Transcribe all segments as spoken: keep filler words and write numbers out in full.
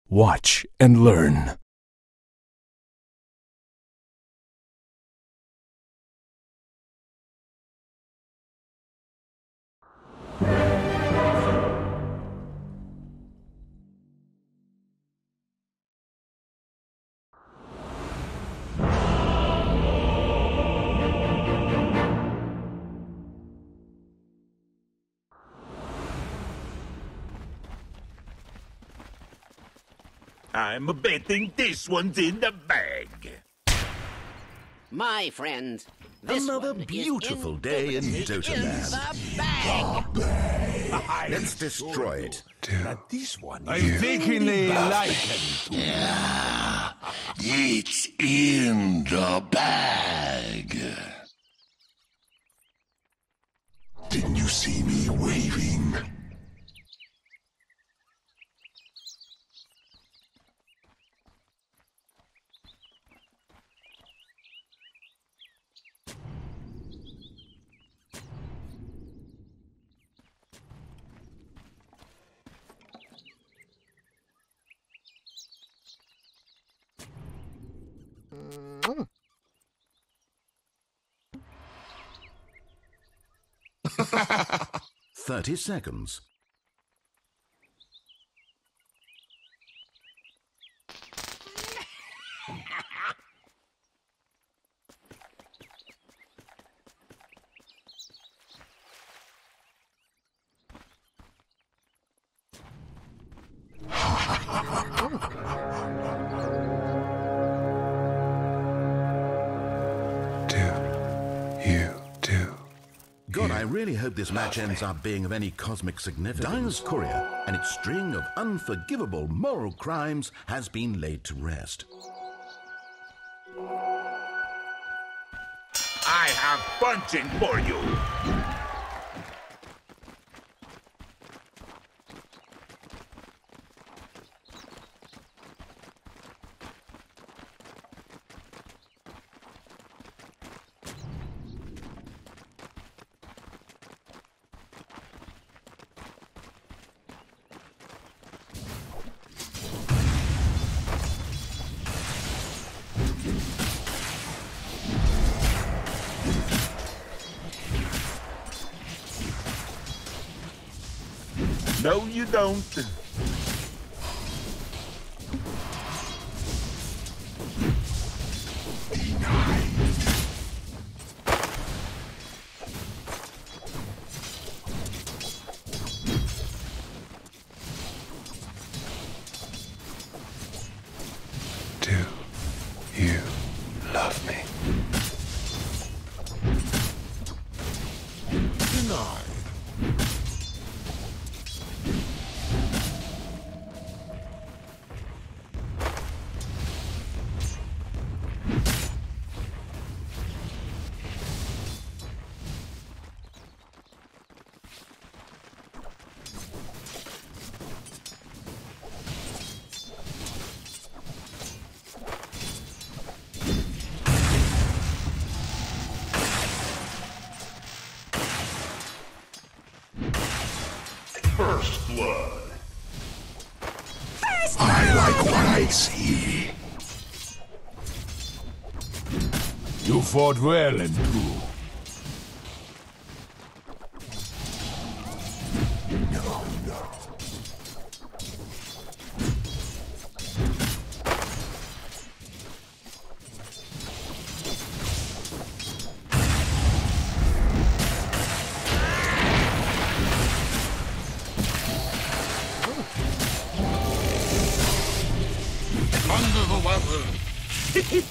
Watch and learn. I'm betting this one's in the bag. My friend, this Another one beautiful is day in Dota in land. the bag. Let's destroy it. But this one I'm taking a liking to Yeah, it's in the bag. Didn't you see me waving? Thirty seconds. God, I really hope this match ends up being of any cosmic significance. Dyer's Courier and its string of unforgivable moral crimes has been laid to rest. I have punching for you. No, you don't. Do you love me? Denied. First blood. First I like what I see. You fought well and true. No, no. Under the weapon.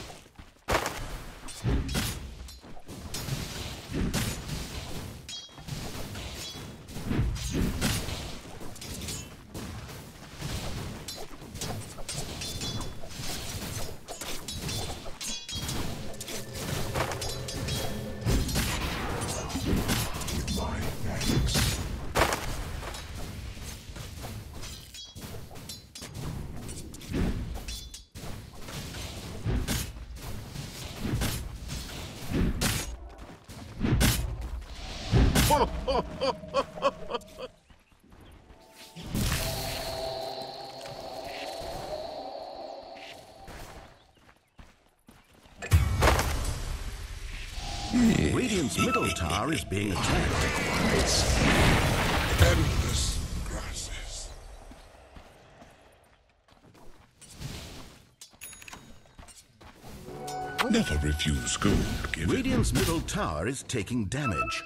My thanks. middle tower is being attacked. Endless grasses. Never refuse gold given. Radiant's middle tower is taking damage.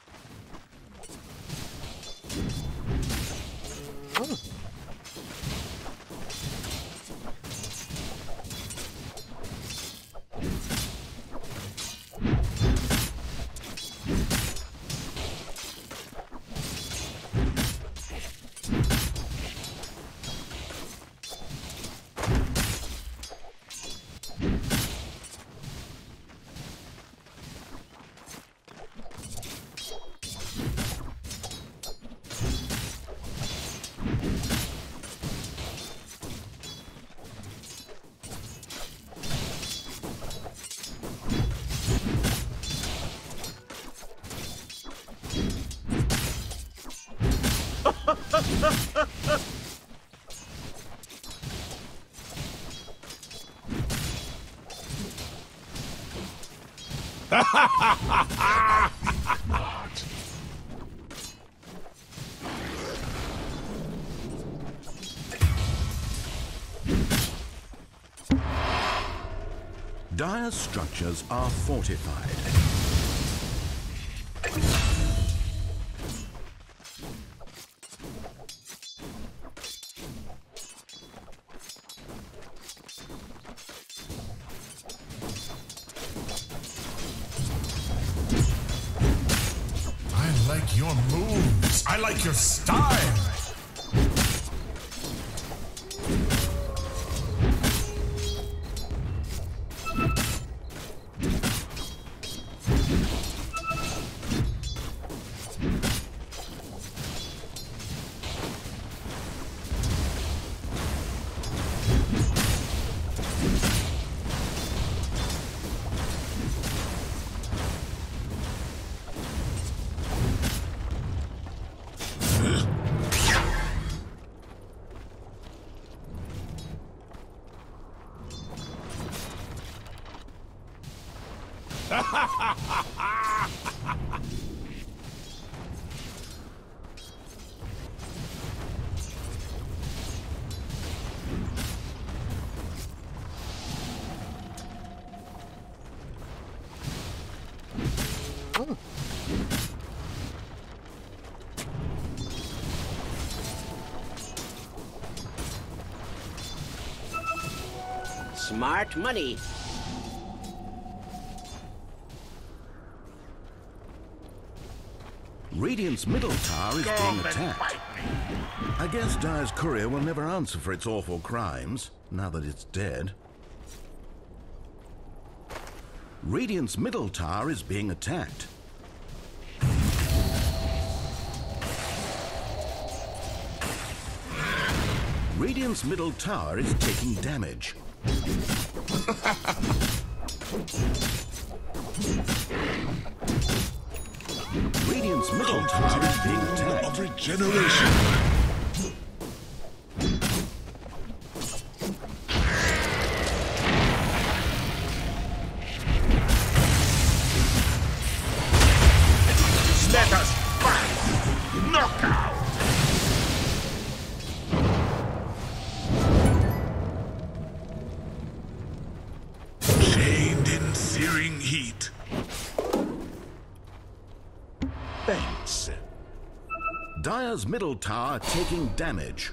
Dire's structures are fortified. I like your moves. I like your style. Smart money. Radiant's middle tower is being Come and attacked. fight me. I guess Dire's courier will never answer for its awful crimes, now that it's dead. Radiant's middle tower is being attacked. Radiant's middle tower is taking damage. Radiant's middle tower is being attacked. Of regeneration. Let us fight. Knockout. Chained in searing heat. Thanks. Dire's middle tower taking damage.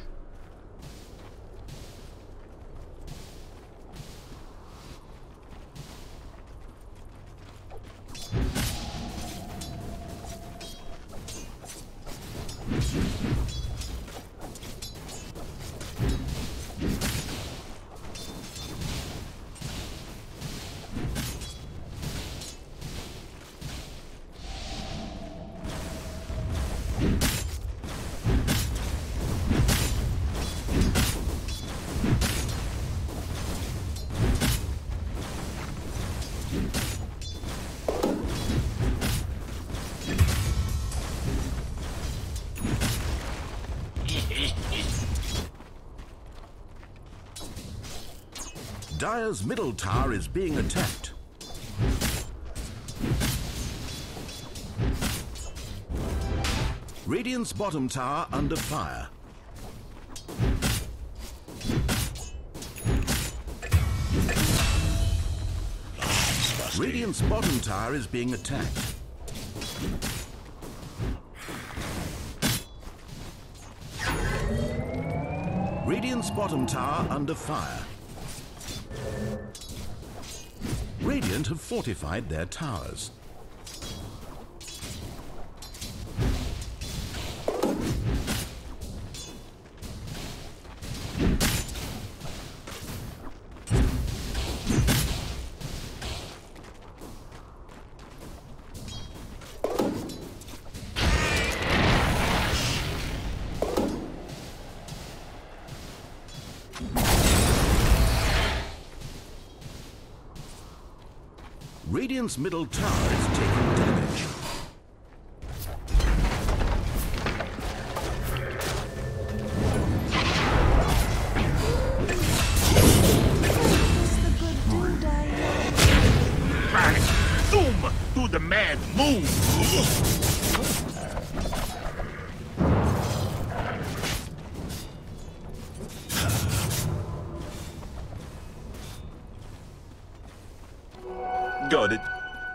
Dire's middle tower is being attacked. Radiant's bottom tower under fire. Radiant's bottom tower is being attacked. Radiant's bottom tower under fire. Radiant have fortified their towers. Radiant's middle tower is taking damage. Right. Zoom to the mad moon. Got it.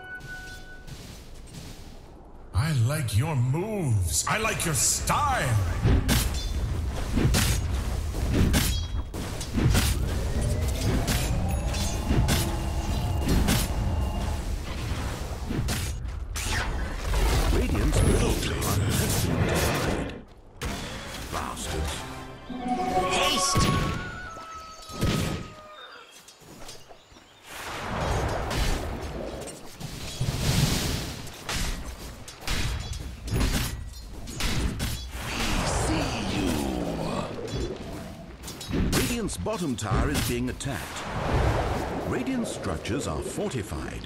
I like your moves. I like your style. Radiant's middle tower has been destroyed. Bastards. Haste! Radiant's bottom tower is being attacked. Radiant structures are fortified.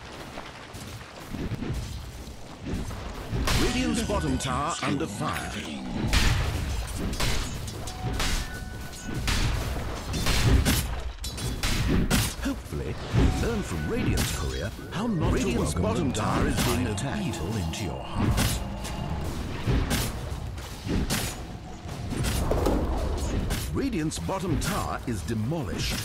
Radiant's bottom tower under fire. Hopefully, you learn from Radiant's courier how not Radiant's bottom tower is being attacked. Evil into your heart. Radiant's bottom tower is demolished.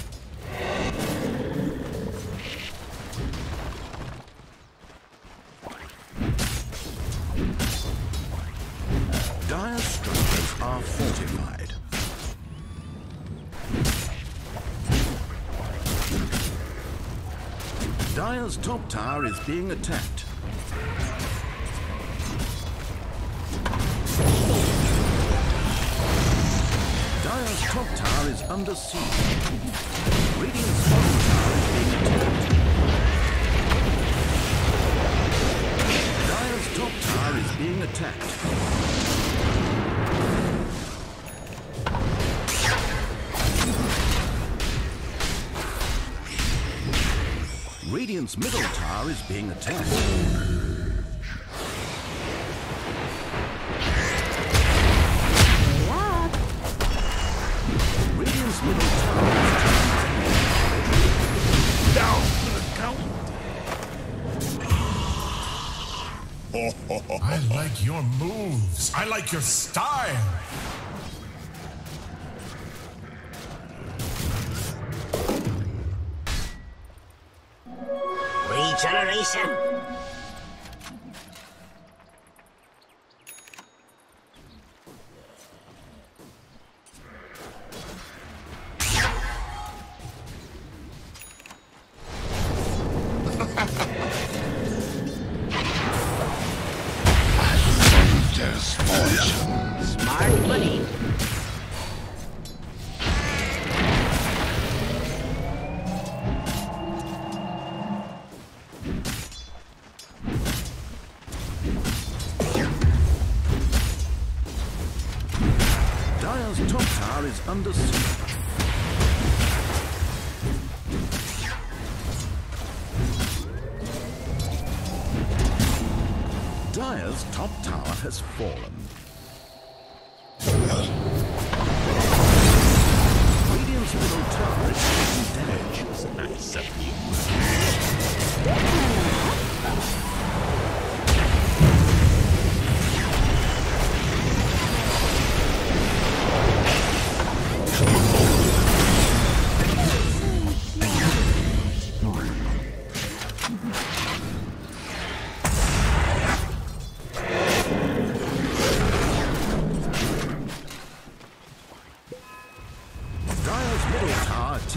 Dire structures are fortified. Dire's top tower is being attacked. Dire's top tower is under siege. Radiant's bottom tower is being attacked. Dire's top tower is being attacked. Radiant's middle tower is being attacked. Radiant's middle tower is Down to the count. I like your moves. I like your style. Regeneration! Smart money. Dire's top tower is under siege. Dire's top tower has fallen. Radiant's middle tower is taking damage. It's nice of you.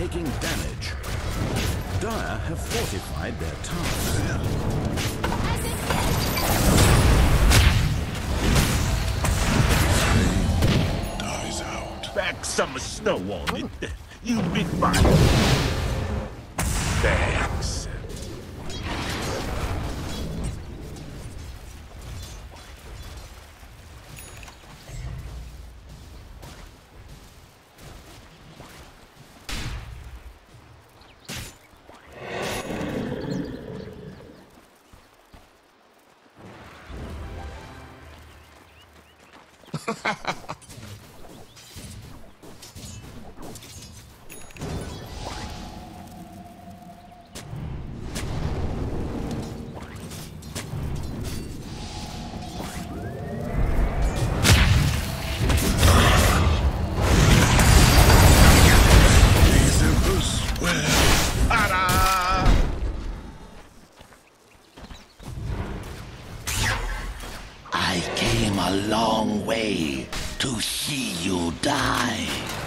taking damage. Dire have fortified their tower. Dies out. Back some snow on it. You've been fine. Thanks. I came a long way to see you die.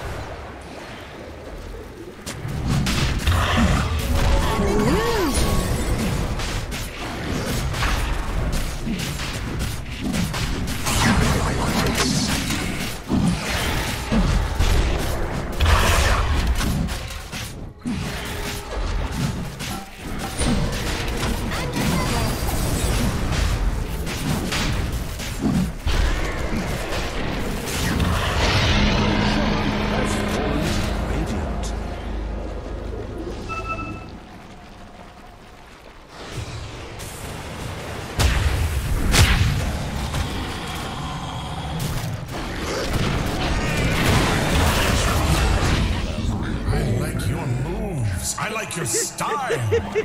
I like your style.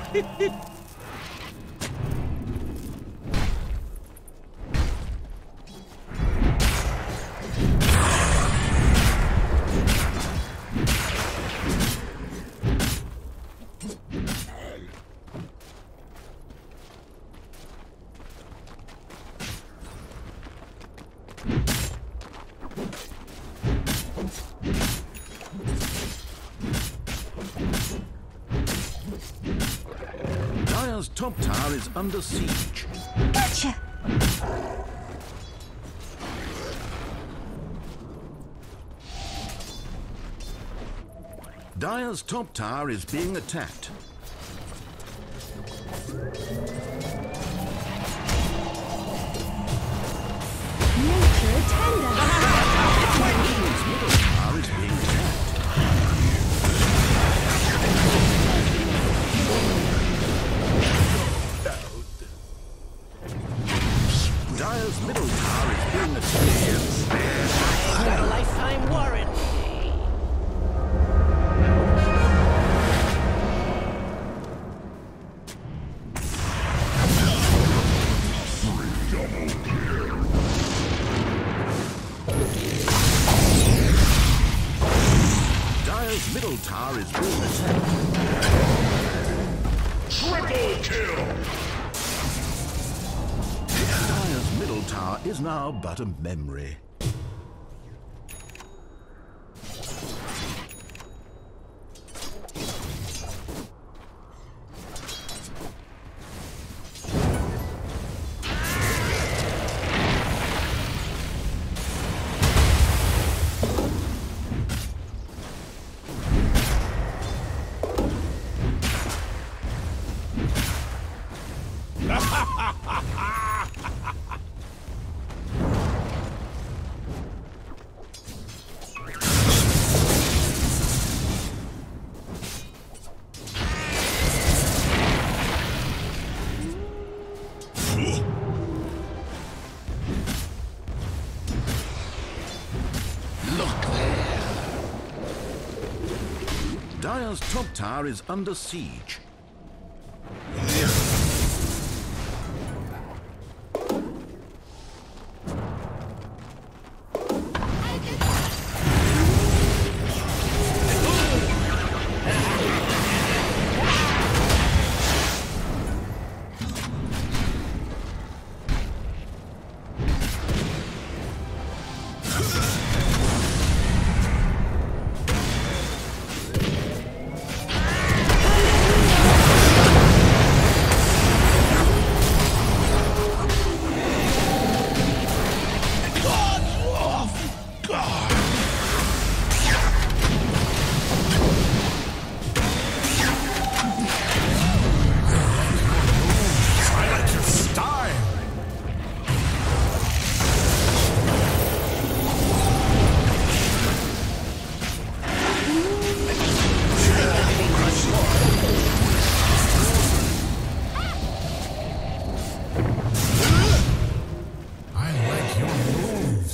Dire's top tower is under siege. Gotcha! Dire's top tower is being attacked. Nature tender! Radiant's middle tower is being attacked. Dire's middle tower is being attacked. I got a lifetime warranty. Dire's middle tower is being attacked. Triple kill! Dire's middle tower is now but a memory. Dire's top tower is under siege.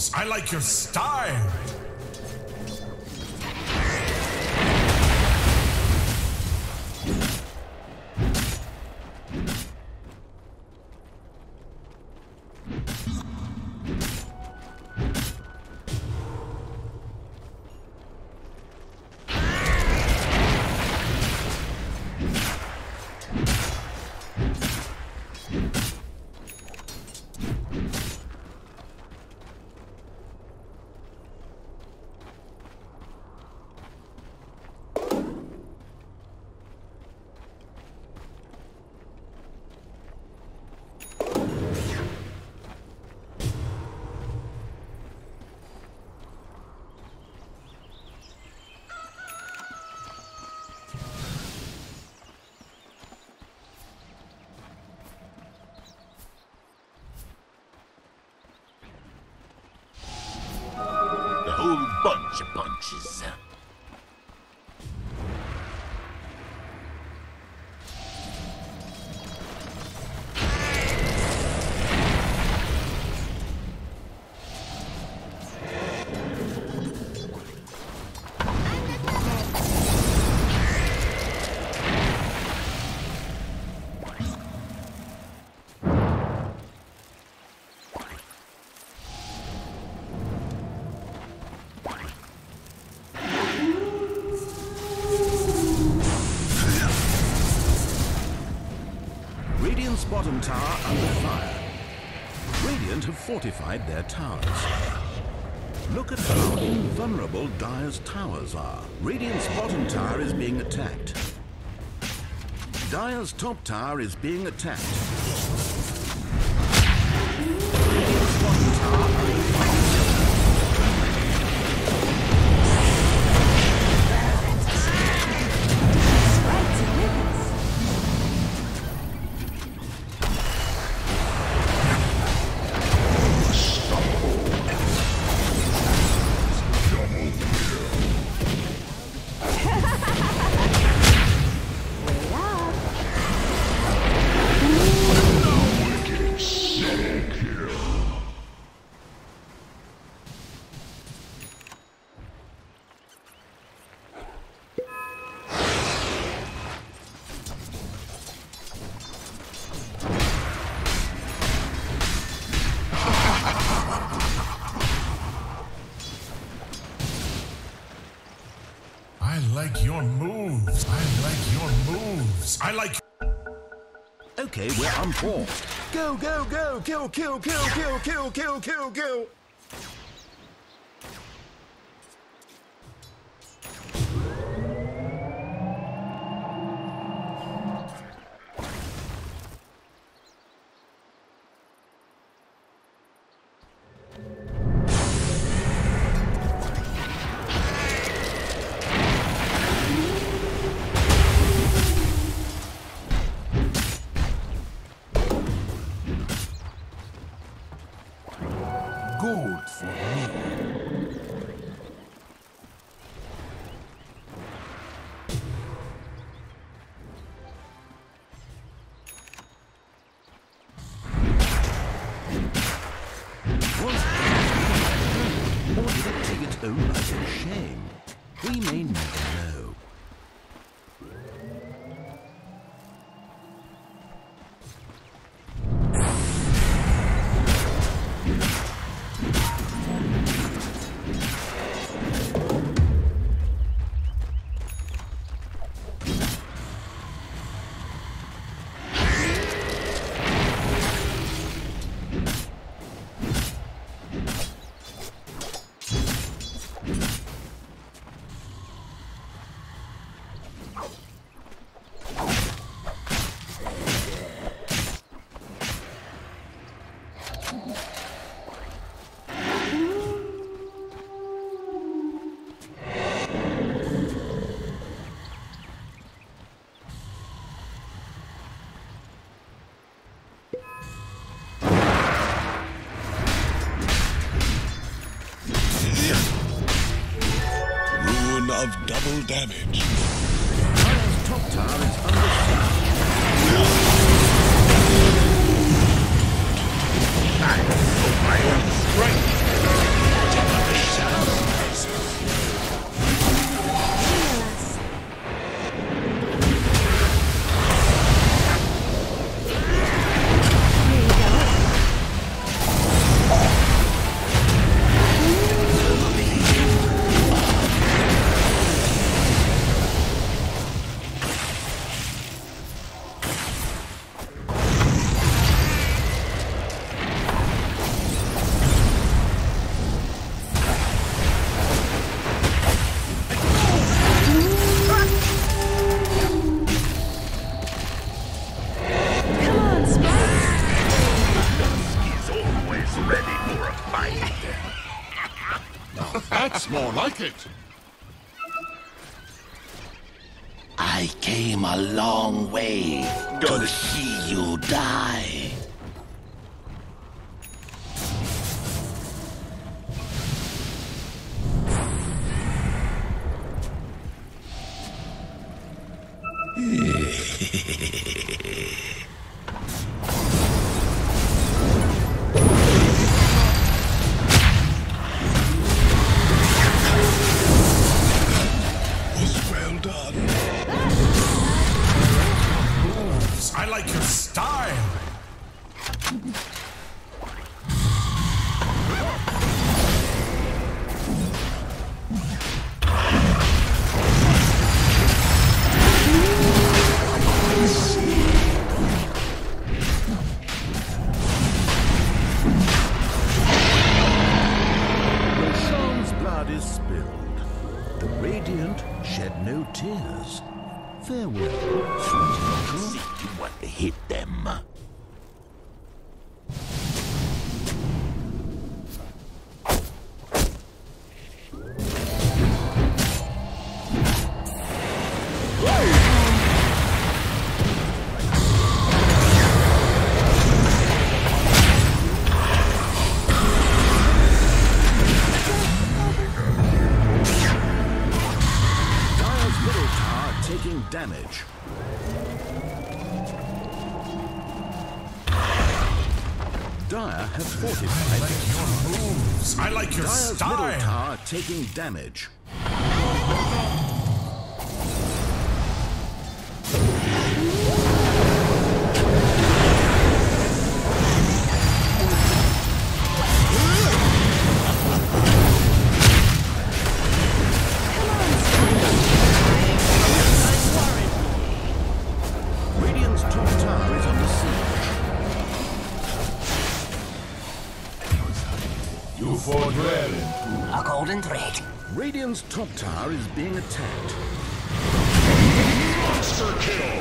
moves. I like your style. Whole bunch of punches. Radiant's bottom tower under fire. Radiant have fortified their towers. Look at how invulnerable Dire's towers are. Radiant's bottom tower is being attacked. Dire's top tower is being attacked. Radiant's bottom tower under fire. I like your moves. I like your moves. I like... Okay, we're on four. Go, go, go! Kill, kill, kill, kill, kill, kill, kill, kill! Good for me. Was it or did it take its own life in shame? We may never know. Of double damage. Dire's top tower is under I know my own strength. That's more like it. I came a long way Got to it. see you die. Well done. I like your style. Roshan's blood is spilled. The Radiant shed no tears. Farewell, sweet angel. See, you want to hit them. Dire's middle tower taking damage. Dire have fortified. I like your moves. I like your Dire's middle style. tower taking damage. Radiant's top tower is under siege. You fought well. A golden thread. Radiant's top tower is being attacked. Monster kill.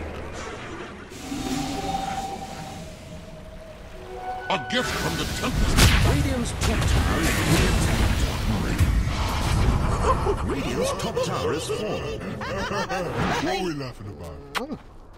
A gift from the Tempest. Radiant's top tower is being attacked. Radiant's top tower is fallen. What are we laughing about?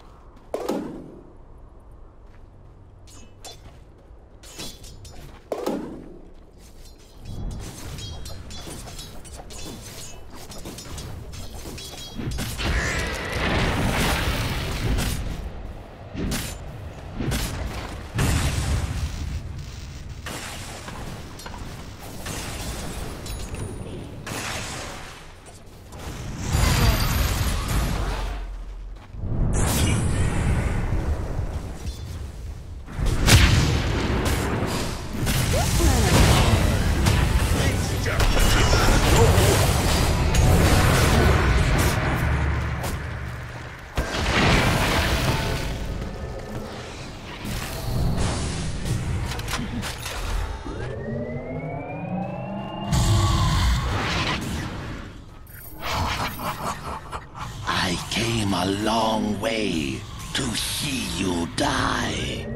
I came a long way to see you die.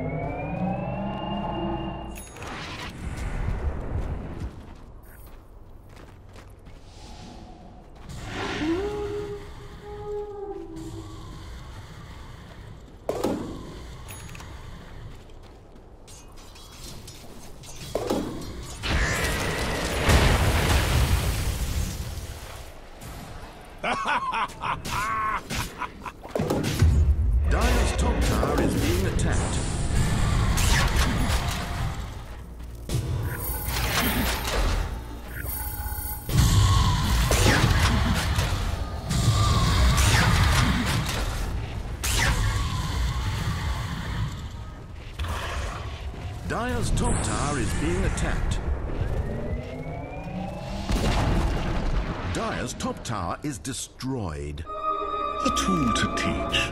Dire's top tower is being attacked. Dire's top tower is being attacked. Dire's top tower is destroyed. A tool to teach.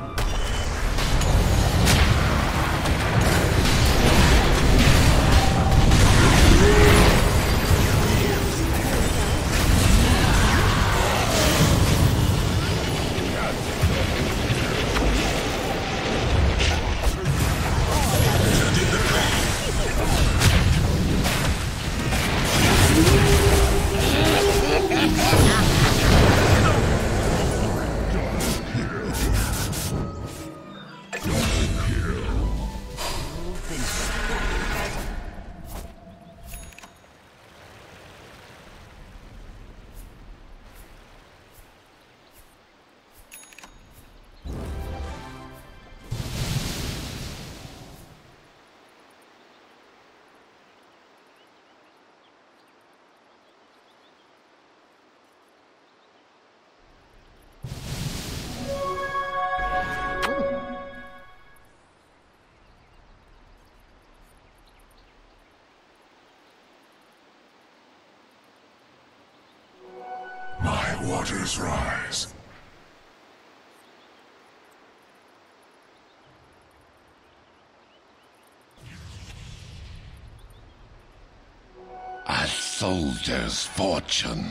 waters rise. A soldier's fortune.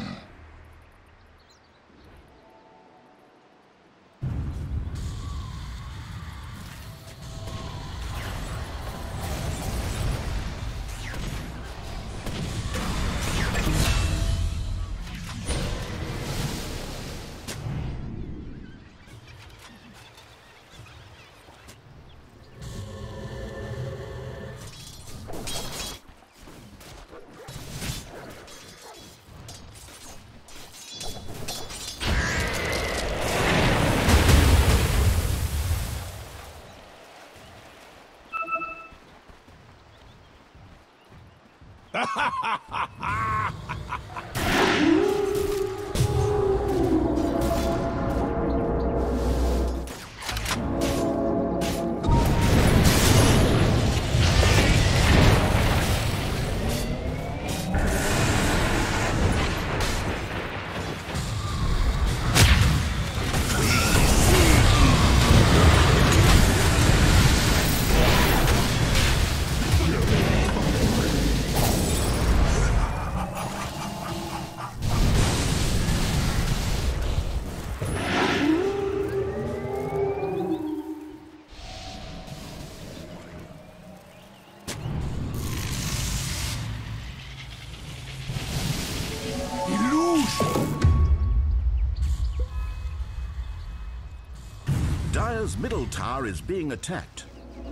Dire's middle tower is being attacked.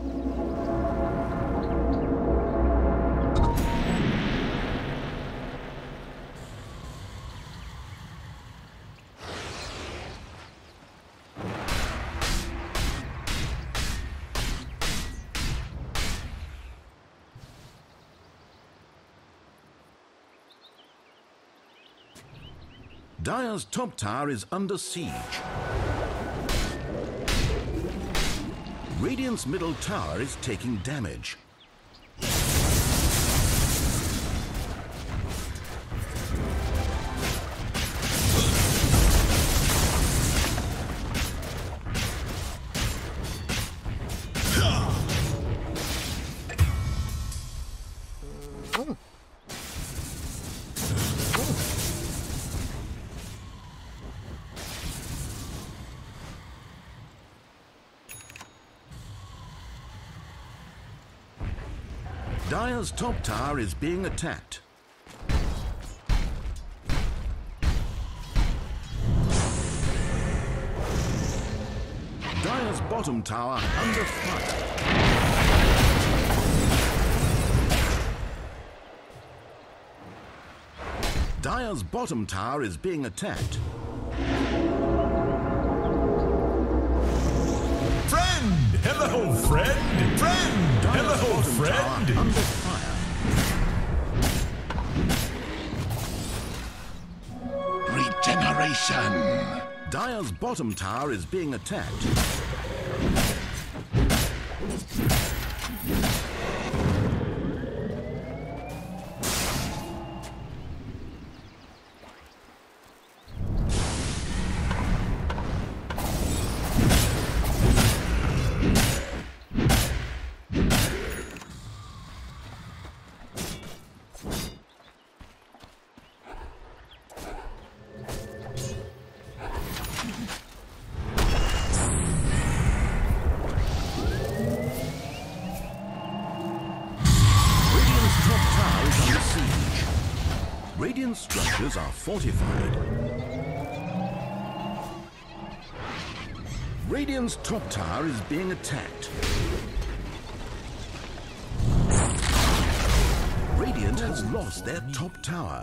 Dire's top tower is under siege. Radiant's middle tower is taking damage. Dire's top tower is being attacked. Dire's bottom tower under fire. Dire's bottom tower is being attacked. Friend! Hello, friend! Friend! Hello, friend! Under fire. Regeneration! Dire's bottom tower is being attacked. Radiant structures are fortified. Radiant's top tower is being attacked. Radiant has lost their top tower.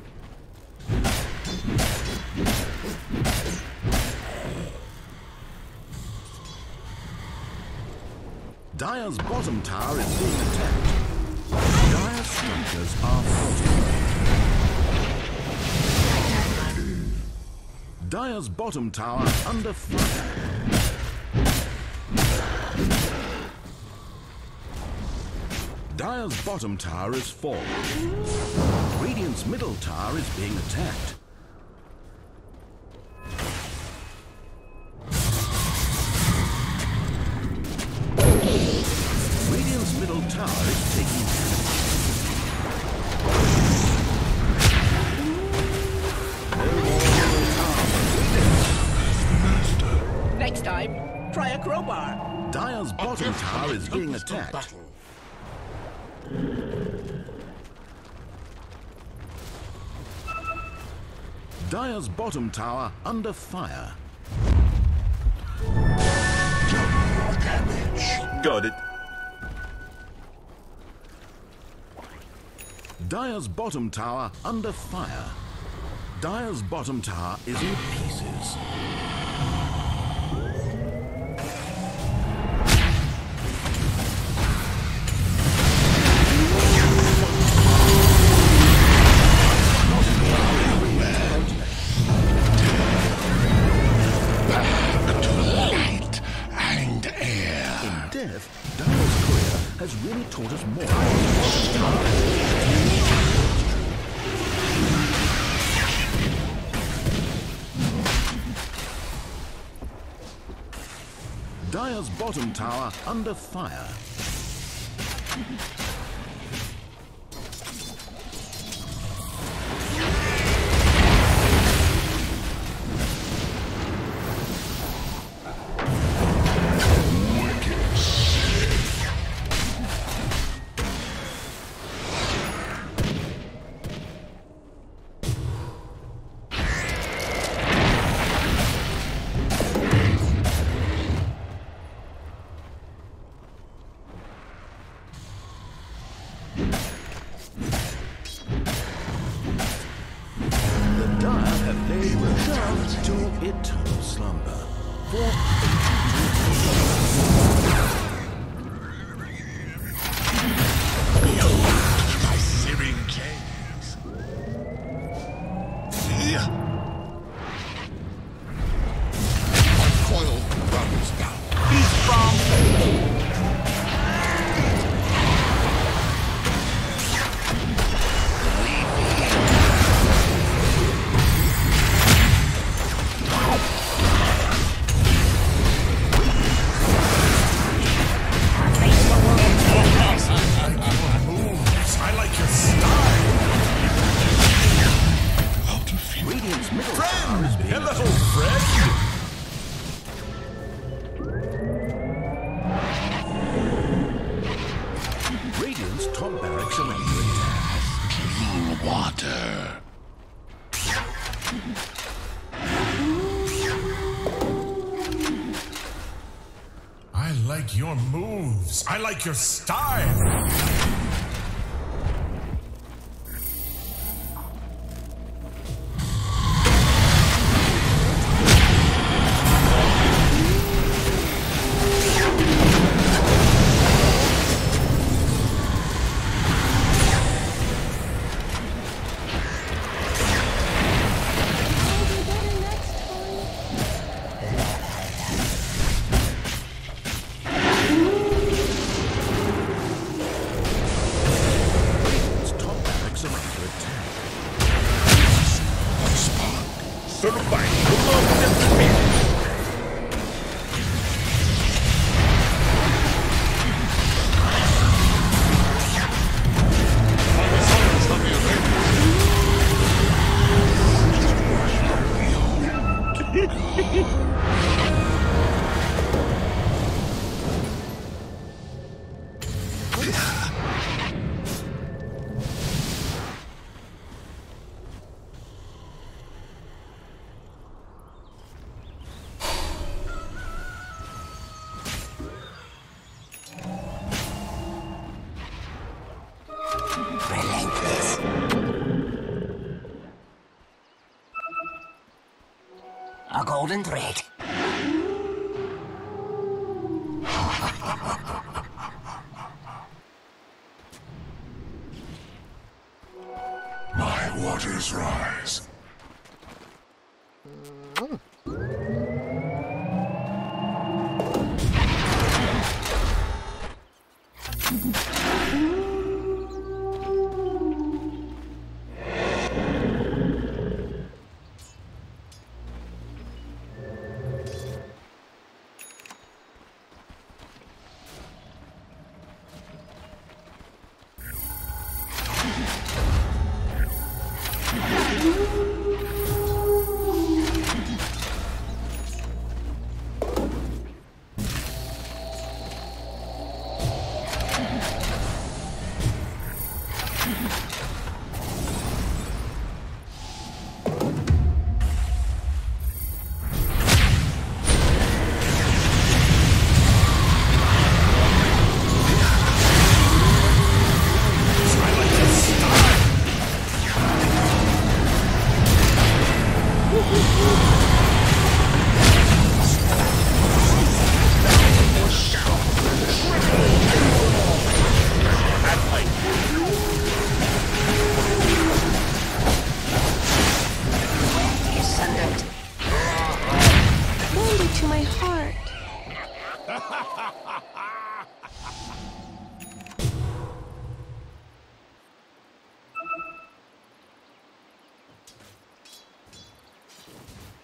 Dire's bottom tower is being attacked. Dire's structures are fortified. Dire's bottom tower under fire. Dire's bottom tower is fallen. Radiant's middle tower is being attacked. Dire's bottom tower is being attacked. Dire's bottom tower under fire. Double damage. Got it. Dire's bottom tower under fire. Dire's bottom tower is in pieces. Dire's career has really taught us more. Dire's bottom tower under fire. Eternal slumber for My searing gaze. My coil runs down. He's from. I like your moves. I like your style. A golden thread. My waters rise.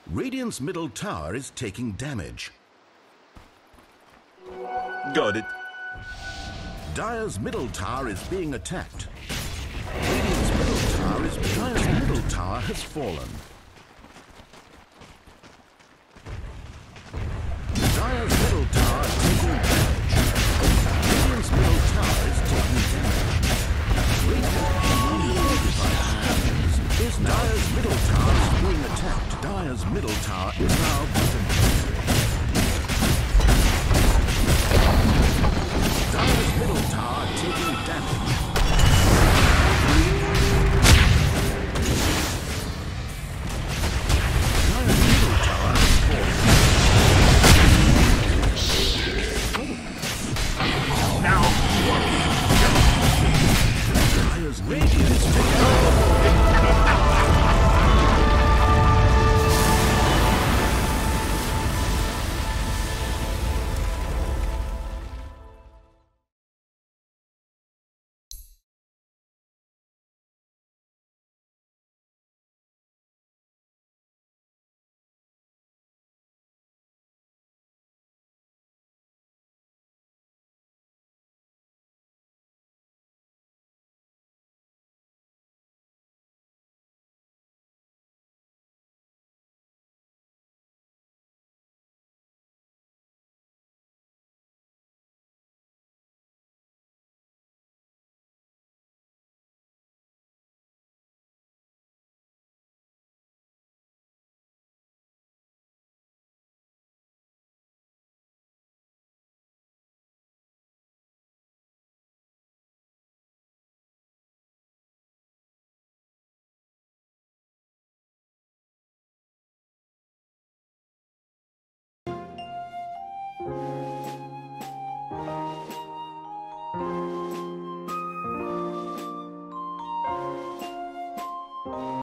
Radiant's middle tower is taking damage. Got it. Dire's middle tower is being attacked. Radiant's middle tower is... Dire's middle tower has fallen. Dire's middle tower is taking damage. Radiant's middle tower is taking damage. Radiant is Dire's middle tower is being attacked. Dire's middle tower is now